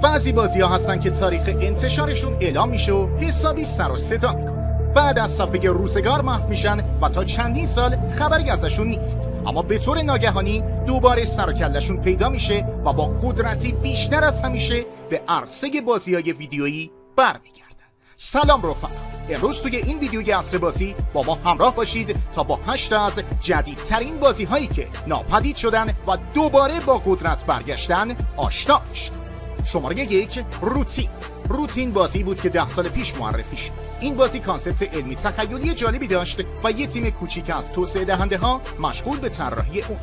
بعضی بازی‌ها هستن که تاریخ انتشارشون اعلام میشه و حسابی سر و صدا میکنه. بعد از صفحه روزگار محو میشن و تا چندین سال خبری ازشون نیست، اما به طور ناگهانی دوباره سر و کله‌شون پیدا میشه و با قدرتی بیشتر از همیشه به عرصه بازی‌های ویدیویی برمیگردن. سلام رفقا، امروز توی این ویدیوی عصربازی با ما همراه باشید تا با 8 از جدیدترین بازی‌هایی که ناپدید شدن و دوباره با قدرت برگشتن آشنا بشید. شماره 1 روتین بازی بود که 10 سال پیش معرفی شد. این بازی کانسپت علمی تخیلی جالبی داشت و یه تیم کوچیک از توسعه دهنده ها مشغول به طراحی اون.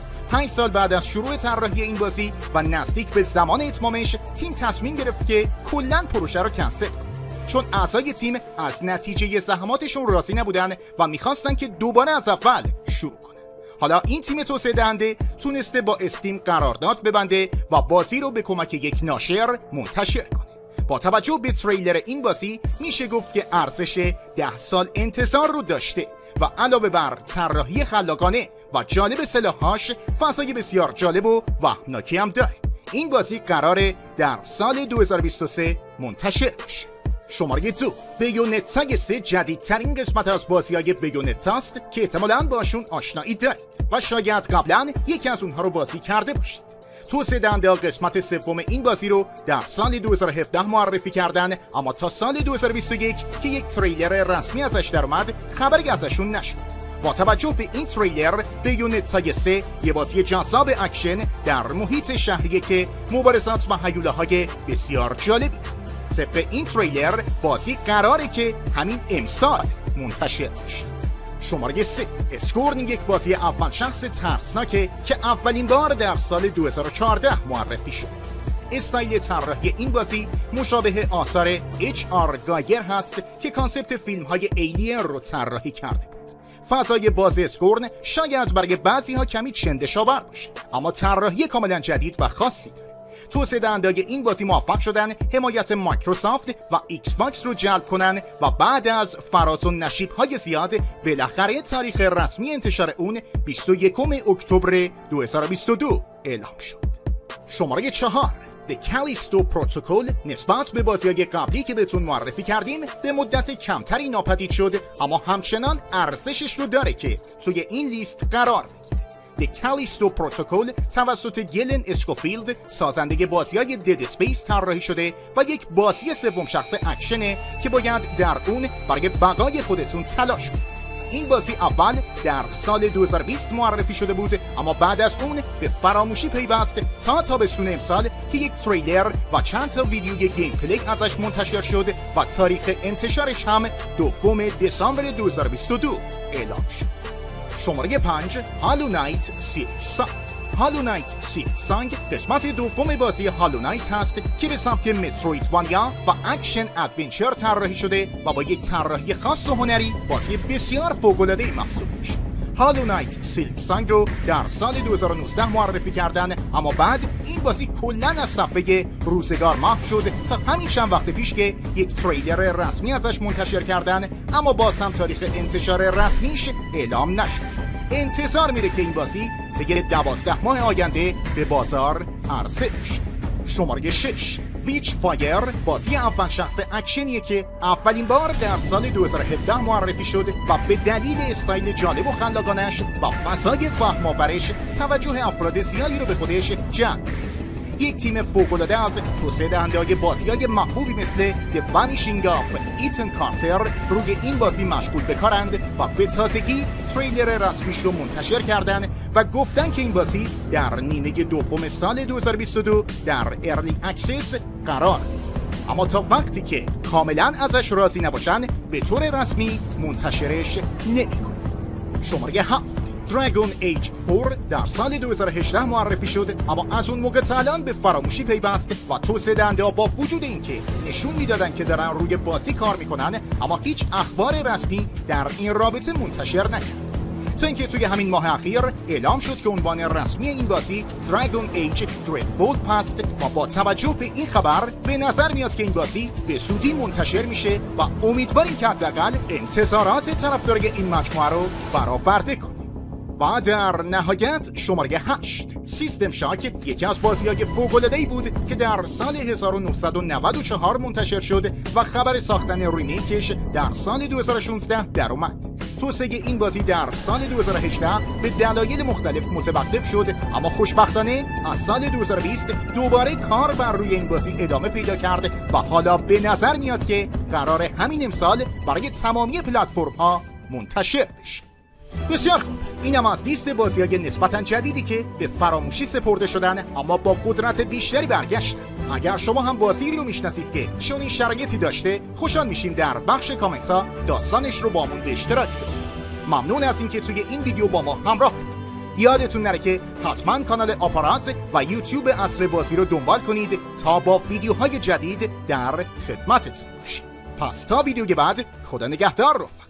5 سال بعد از شروع طراحی این بازی و نزدیک به زمان اتمامش، تیم تصمیم گرفت که کلاً پروژه رو کنسل کنه، چون اعضای تیم از نتیجه زحماتشون راضی نبودن و میخواستن که دوباره از اول شروع کنن. حالا این تیم توسعه دهنده تونسته با استیم قرارداد ببنده و بازی رو به کمک یک ناشر منتشر کنه. با توجه به تریلر این بازی میشه گفت که ارزش 10 سال انتظار رو داشته و علاوه بر طراحی خلاقانه و جالب سلاح‌هاش، فضای بسیار جالب و وهمناکی هم داره. این بازی قراره در سال 2023 منتشر بشه. شماره 2 بیونتا 3 جدیدترین قسمت از بازی‌های بیونتا است که احتمالاً باشون آشنایی دارید و شاید قبلاً یکی از اونها رو بازی کرده باشید. توسعه دهنده قسمت سوم این بازی رو در سال 2017 معرفی کردن، اما تا سال 2021 که یک تریلر رسمی ازش در اومد خبری ازشون نشد. با توجه به این تریلر، بیونتا 3 یه بازی جذاب اکشن در محیط شهریه که مبارزات و هیولاهای بسیار جالبی. طبق این تریلر بازی قراره که همین امسال منتشر بشه. شماره 3 اسکورن یک بازی اول شخص ترسناکه که اولین بار در سال 2014 معرفی شد. استایل طراحی این بازی مشابه آثار HR گایر هست که کانسپت فیلم های ایلین رو طراحی کرده بود. فضای باز اسکورن شاید برای بعضی ها کمی چندشاور باشه، اما طراحی کاملا جدید و خاصی داره. توسعه دهندگان این بازی موفق شدن حمایت مایکروسافت و ایکس باکس رو جلب کنن و بعد از فراز و نشیب‌های زیاد بالاخره تاریخ رسمی انتشار اون 21 اکتبر 2022 اعلام شد. شماره 4 The Callisto Protocol نسبت به بازی‌های قبلی که بهتون معرفی کردیم به مدت کمتری ناپدید شد، اما همچنان ارزشش رو داره که توی این لیست قرار بگیره. The Callisto Protocol توسط گلن اسکوفیلد سازنده بازی‌های دد اسپیس طراحی شده و یک بازی سوم شخص اکشنه که باید در اون برای بقای خودتون تلاش کنید. این بازی اول در سال 2020 معرفی شده بود، اما بعد از اون به فراموشی پیوست تا تابستون امسال که یک تریلر و چند تا ویدیوی گیم پلی ازش منتشر شد و تاریخ انتشارش هم 2 دسامبر 2022 اعلام شد. شماره 5 هالو نایت سیلک سانگ. هالو نایت سیلک سانگ قسمت دوم بازی هالو نایت هست که به سبک مترویدوانیا و اکشن ادونچر طراحی شده و با یک طراحی خاص و هنری بازی بسیار فوق‌العاده‌ای محسوب میشه. هالو نایت سیلک سانگ رو در سال 2019 معرفی کردن، اما بعد این بازی کلاً از صفحه روزگار محو شد تا همین چند وقت پیش که یک تریلر رسمی ازش منتشر کردن، اما باز هم تاریخ انتشار رسمیش اعلام نشد. انتظار میره که این بازی طی 12 ماه آینده به بازار عرضه بشه. شماره 6 ویچ فایر بازی اول شخص اکشنیه که اولین بار در سال 2017 معرفی شد و به دلیل استایل جالب و خلاقانش و فضای فهم‌آورش توجه افراد زیادی رو به خودش جلب کرد. یک تیم فوق‌العاده از توسعه دهنده‌های بازی‌های محبوبی مثل The Vanishing of Ethan Carter روی این بازی مشغول به کارند و به تازگی تریلر رسمیش رو منتشر کردن و گفتن که این بازی در نیمه دوم سال 2022 در ارلی اکسس قرار داره، اما تا وقتی که کاملا ازش راضی نباشن به طور رسمی منتشرش نمی‌کنه. شماره 7 دراگون ایج 4 در سال 2018 معرفی شد، اما از اون موقع تا الان به فراموشی پیوست و توسعه دهنده‌ها با وجود اینکه نشون میدادن که دارن روی بازی کار میکنن، اما هیچ اخبار رسمی در این رابطه منتشر نکرد. تا اینکه توی همین ماه اخیر اعلام شد که عنوان رسمی این بازی دراگون ایج دریدولف هست و با توجه به این خبر به نظر میاد که این بازی به زودی منتشر میشه و امیدواریم که حداقل انتظارات طرفدارای این مجموعه رو برآورده کنه. و در نهایت شماره 8 سیستم شاک، یکی از بازی‌های فوق‌العاده‌ای بود که در سال 1994 منتشر شد و خبر ساختن ریمیکش در سال 2016 در اومد. توسعه این بازی در سال 2018 به دلایل مختلف متوقف شد، اما خوشبختانه از سال 2020 دوباره کار بر روی این بازی ادامه پیدا کرد و حالا به نظر میاد که قرار همین امسال برای تمامی پلتفرم‌ها منتشر بشه. بسیار خوب، اینم از لیست بازی‌های نسبتاً جدیدی که به فراموشی سپرده شدن اما با قدرت بیشتری برگشتن. اگر شما هم بازی رو میشناسید که چنین شرایطی داشته، خوشحال میشیم در بخش کامنت ها داستانش رو با ما به اشتراک بذارید. ممنون از اینکه توی این ویدیو با ما همراه بودید. یادتون نره که حتما کانال آپارات و یوتیوب عصربازی رو دنبال کنید تا با ویدیوهای جدید در خدمتتون باشیم. پس تا ویدیوی بعد، خدا نگهدار.